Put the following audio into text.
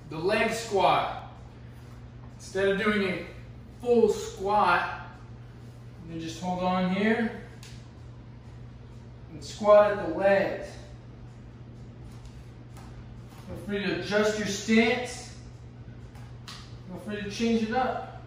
the leg squat. Instead of doing a full squat, you just hold on here and squat at the legs. Feel free to adjust your stance. Feel free to change it up.